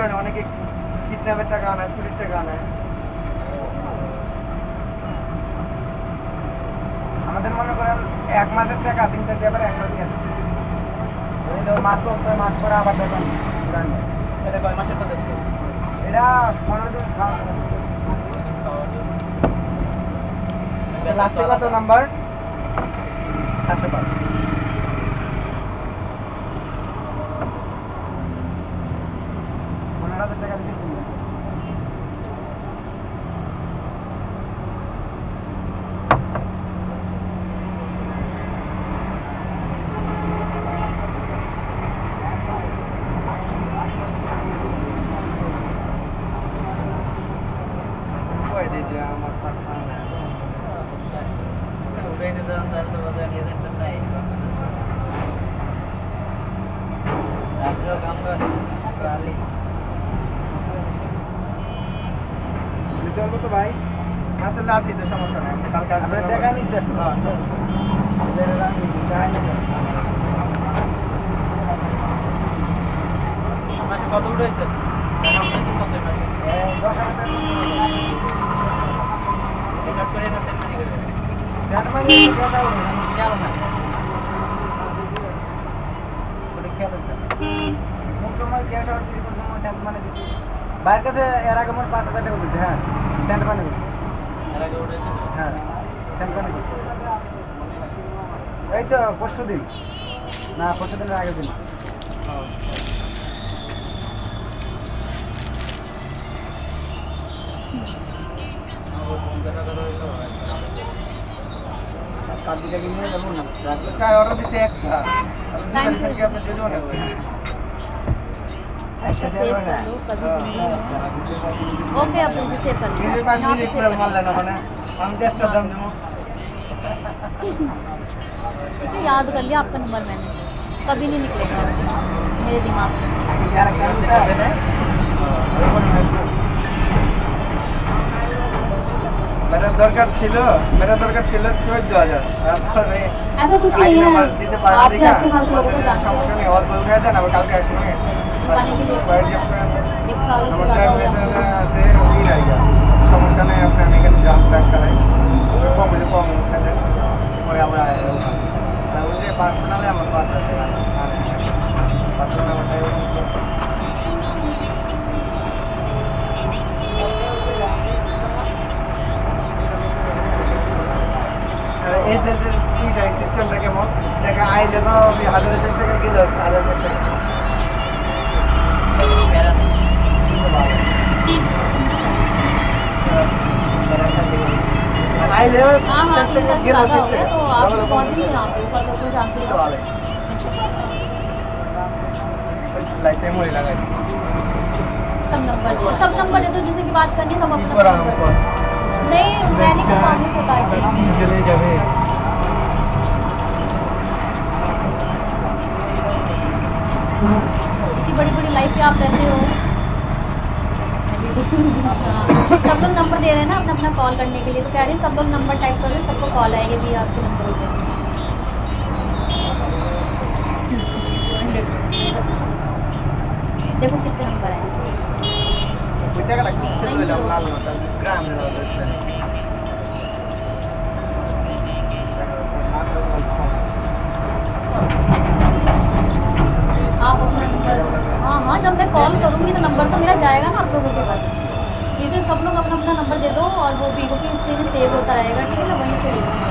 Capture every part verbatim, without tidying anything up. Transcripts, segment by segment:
কারণে অনেকে কিডন্যাপের টাকা আনায়, চুরির টাকা আনায়। আমাদের মনে করেন এক মাসের টাকা তিন চার টাকা একশো টাকা মাস চলতে মাস পরে আবার দেখেন এটা কয় মাসের তো দিচ্ছে? এটা পনেরো দিন খাওয়া লাস্টে কত নাম্বার? চারশো পাঁচ। পনেরো হাজার টাকা দিচ্ছে তিন চলবো তো ভাই আসলে আছি তো, সমস্যা নেই। কালকে আপনার দেখা নিচ্ছে কত উঠেছে? বাইরের কাছে এর আগে মোট পাঁচ হাজার টাকা দিচ্ছে। হ্যাঁ সেন্ট পানি দিচ্ছে। হ্যাঁ সেন্ট পানি দিচ্ছে এই তো পরশু দিন না পরশু দিনের আগের দিন। কার্তিকা কিনে যাবো না অর্ডার দিচ্ছে একটা। अच्छा सेव कर लो कभी जिंदगी में। ओके अब जल्दी सेव कर लो। নিজে পাঁচ यहाँ पे মিনিট सेव করে कर মারলেন ওখানে। আমি চেষ্টা দাম দেবো। लो। ठीक है याद कर लिया आपका नंबर मैंने, कभी नहीं निकलेगा मेरे दिमाग से। मेरा दरकार ছিল मेरा दरकार ছিল চৌদ্দ হাজার। ऐसा कुछ नहीं है, आप भी अच्छे खासे लोगों को जानते हो। সমস্যা নেই, অল্প উঠে দেন আবার কালকে একসঙ্গে पाने के लिए एक साल से ज़्यादा हो गया हमको। আছে ওই রাইগা সমস্যা নেই। আপনি আমি এখানে জাম ট্র্যাক চালাই কম হলে কম উঠে দেন পরে আমরা ওই যে পার্সোনালে আমার পাস আছে পার্সোনাল ওটাই এই যে কি যায় সিস্টেমটা কেমন টাকা আইলে তো হাজার হাজার টাকা গেল হাজার হাজার টাকা हाँ हाँ तीन साल से ज़्यादा हो गया, तो आप लोग बहुत दिन से यहाँ पे ऊपर लोग जानते हो। सब नंबर दे सब नंबर दे दो, जिसे भी बात करनी सब अपना नंबर नहीं, मैं नहीं कर पाऊंगी सरकार जी। इतनी बड़ी बड़ी लाइफ पे आप रहते हो। सब लोग नंबर दे रहे हैं ना अपना अपना कॉल करने के लिए, तो कह रही सब लोग नंबर टाइप कर रहे हैं, सबको कॉल आएगी भी आपके नंबर पे। देखो कितने नंबर आए। आप अपना नंबर हाँ हाँ जब मैं कॉल करूँगी तो नंबर तो मेरा जाएगा ना आप लोगों के पास। इसे सब लोग अपना अपना नंबर दे दो और वो वीगो की हिस्ट्री में सेव होता रहेगा, ठीक है, वहीं से ले लूँगी।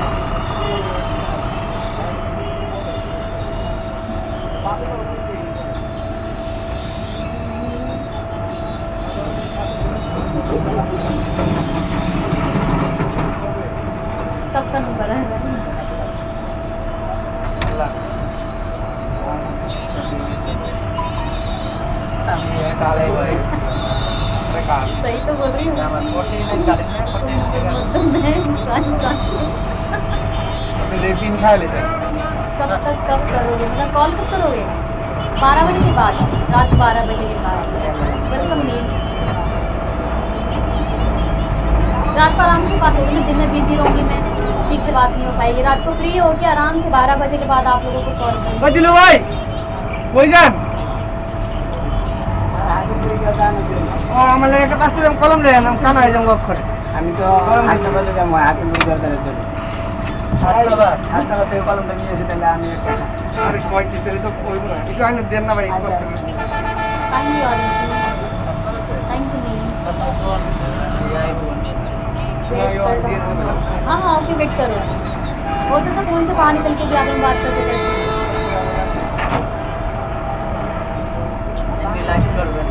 सबका नंबर है सही तो बोल रही हूँ। लेकिन खा लेते कब तक कब करोगे, मतलब कॉल कब करोगे? बारह बजे के बाद, रात बारह बजे के बाद वेलकम नींद। रात को आराम से बात होगी ना, दिन में बिजी रहूँगी मैं, ठीक से बात नहीं हो पाएगी। रात को फ्री हो के आराम से बारह बजे के बाद आप लोगों को कॉल करूँगी। भाई कोई जान ও আমার লাগে একটা পাঁচটা দাম কলম দেন আমি কানা হয়ে যাবো অক্ষরে আমি তো হাসপাতালে যাবো হাতে মুখ দরকারের জন্য হাসপাতাল হাসপাতাল থেকে কলমটা নিয়ে এসে তাহলে আমি একটা আরে কয় চিত্রে তো কইব না একটু আইনে দেন না ভাই কষ্ট করে thank you Aditya ji thank you Neel wait कर हाँ हाँ ओके वेट करो हो सकता है फोन से बाहर निकल के भी आप लोग बात करते करते লাইভ করবেন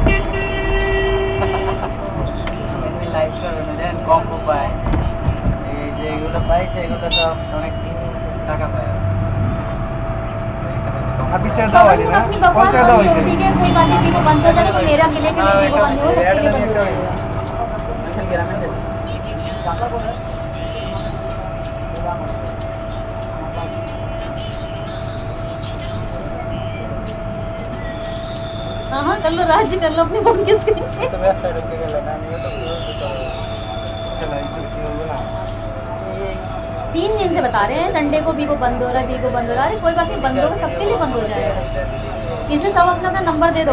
লাইভ করবেন দেন কম পায় এই যে এগুলো পাইছে এগুলো তো অনেক টাকা পায় अब स्टार दाओ पवन तुम अपनी बकवास बंद करो ठीक है कोई बात नहीं को बंद हो जाएगा तो मेरा मिले के लिए को बंद हो सबके लिए बंद हो जाएगा चल गया मैं दे हाँ हाँ कर लो राज्य कर लो अपने फोन की स्क्रीन पे तो मैं साइड पे कर लेना नहीं तो चला कुछ होगा ना तीन दिन से बता रहे हैं संडे को भी को बंद हो रहा है भी को बंद हो रहा है अरे कोई बात नहीं बंद होगा सबके लिए बंद हो जाएगा इसलिए सब अपना अपना नंबर दे दो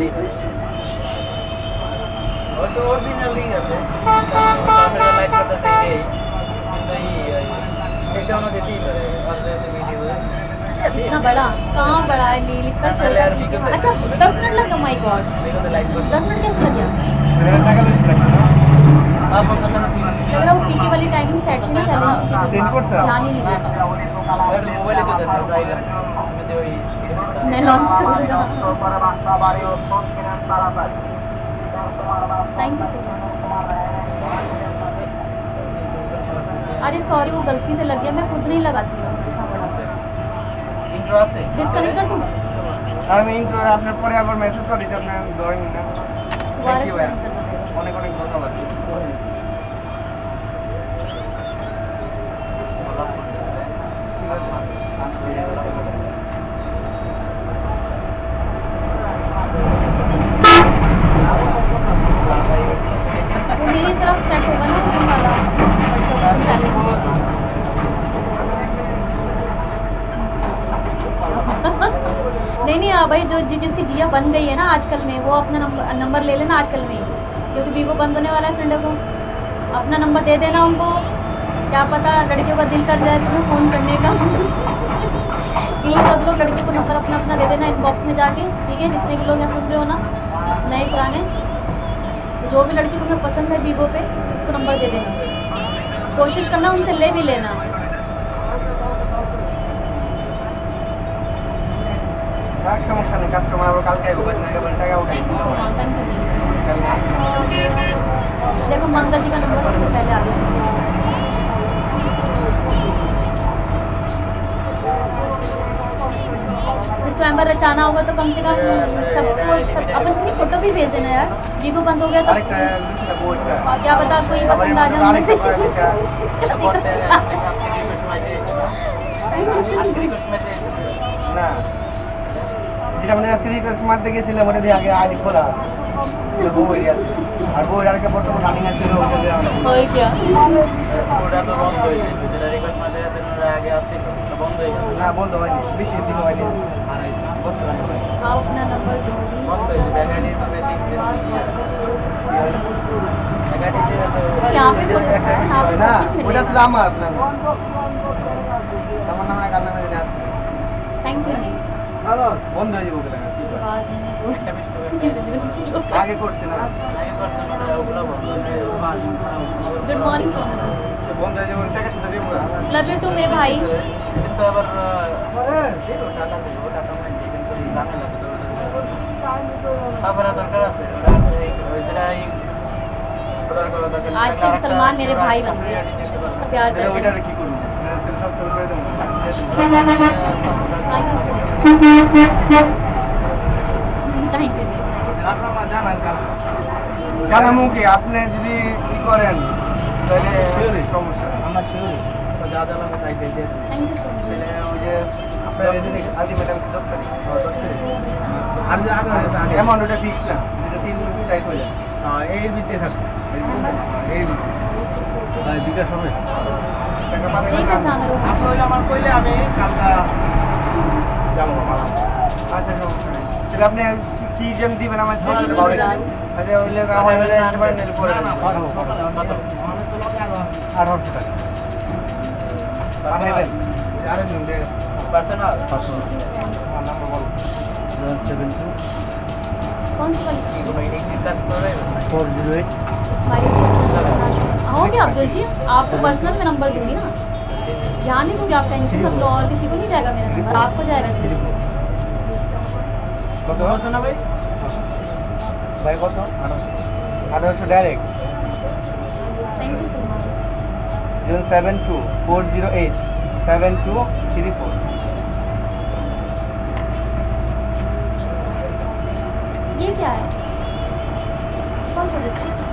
और तो और भी नलिंग है कैमरा लाइट करता सही है तो ये एक डाउन देती है और तो वीडियो इतना बड़ा कहाँ बड़ा है लील इतना छोटा पीके अच्छा दस मिनट लगा माय गॉड दस मिनट कैसे लग गया आप पसंद ना लग रहा वो पीके वाली टाइमिंग सेट नहीं चले ध्यान ही नहीं दिया मोबाइल को देता साइलेंट मैं दे वही मैं लॉन्च करूँगा थैंक यू सो मच अरे सॉरी वो गलती से लग गया मैं खुद नहीं लगाती हूँ इतना बड़ा इंट्रो से डिस्कनेक्ट कर दूँ আমি ইন্ট্রো আপনার পরে আবার মেসেজ করেছি আপনার ধরেন না दोबारा से करना पड़ेगा অনেক অনেক ধন্যবাদ वो मेरी तरफ सेट होगा ना उसी वाला जब से चैलेंज होगा नहीं नहीं हाँ भाई जो जि- जिसकी जिया बन गई है ना आजकल में वो अपना नंबर नंबर ले लेना आजकल में क्योंकि वीवो बंद होने वाला है संडे को अपना नंबर दे देना उनको क्या पता लड़कियों का दिल कर जाए तुम्हें फ़ोन करने का ये सब लोग लड़कियों को नंबर अपना अपना दे देना इनबॉक्स में जाके ठीक है जितने भी लोग यहाँ सुन रहे हो ना नए पुराने तो जो भी लड़की तुम्हें पसंद है वीवो पे उसको नंबर दे देना कोशिश करना उनसे ले भी लेना এক সমস্যা নেই কাস্টমার আবার কালকে আইবো বাদ না কেবল টাকা উঠাই thank you so much thank you देखो मंगल जी का नंबर सबसे पहले आ गया स्वयंवर रचाना होगा तो कम से कम सबको सब अपन अपनी फोटो भी भेज देना यार वीगो बंद हो गया तो আরেকটা লিখে বইটা क्या पता कोई पसंद आ जाए उनमें से शादी कर না যেটা আমাদের আজকে রিকোয়েস্ট মারতে গেছিলাম ওটা দিয়ে আগে আইডি খোলা আছে বই আছে আর বই আর একটা বর্তমান রানিং আছে ওটা দিয়ে আমরা और क्या ওটা তো বন্ধ হয়ে গেছে যেটা রিকোয়েস্ট মারতে গেছে ওটা আগে আছে তো বন্ধ হয়ে গেছে না বন্ধ হয়নি বেশি দিন হয়নি আর বস্তু রানি आप अपना नंबर दो বন্ধ হয়ে গেছে ব্যাগাড়ি বেশি ব্যাগাড়ি যে তো यहाँ पे हो सकता है यहाँ पे না सब चीज़ ওটা मिलेगा ছিল আমার নাম আমার নাম কার নামে জানা আছে थैंक यू नहीं হ্যালো বন্ধ হয়ে যাবে ওটা কি করে बाद में একটা মিস করে আগে করছে না আগে করছে ওটা ওগুলো বন্ধ गुड मॉर्निंग सो मच বন্ধ হয়ে যাবে টাকা শুধু দিব लव यू टू मेरे भाई কিন্তু আবার দেখো টাকা দেবো টাকা মানে কিন্তু ঝামেলা আছে খাবারের দরকার আছে ওটা ওই যেটা এই অর্ডার করা দরকার आज से सलमान मेरे भाई बन गए इतना प्यार এটা करते ওইটা हैं কি করব তেল সাবস্ক্রাইব করে দেবো thank you so much thank you আপনারা জানান কাল জানামু কি আপনি যদি কি করেন তাহলে সমস্যা আমার শিওর তো যা যা লাগে তাই দিয়ে দিয়ে थैंक यू सो मच তাহলে ওই যে আপনার যদি আজ ম্যাডাম কি দশ তারিখ দশ তারিখ আর যে আগে আগে অ্যামাউন্ট ওটা ফিক্স না যেটা তিন চাই হয়ে যায় হ্যাঁ এর ভিতরে থাকে এই ভাই বিকাশ হবে টাকা পাবেন ठीक है चैनल আপনি হইলে আমার কইলে আমি কালকা যাবো মালা আচ্ছা সমস্যা নেই তাহলে আপনি কি যেম দিবেন আমার Very ছেলে good, ভালো Jalal. আরে ওই লোক আমার বলে আসতে পারেন এর পরে আঠারোশো টাকা পাঠাবেন আরে নুন দে personal Shake your hand. Number বল सेवन टू कौन सी वाली কোনো ইলেকট্রিক কাজ করে four zero eight Ismail ji अपना नंबर बता शुरू आओगे अब्दुल जी आपको पर्सनल में नंबर दूंगी ना ध्यान नहीं दूंगी आप टेंशन मत लो और किसी को नहीं जाएगा मेरा नंबर आपको जाएगा सिर्फ কত শোনা ভাই ভাই কত আঠারোশো direct thank you so much zero seven two four zero eight seven two three four ये क्या है कौन सा गिफ्ट है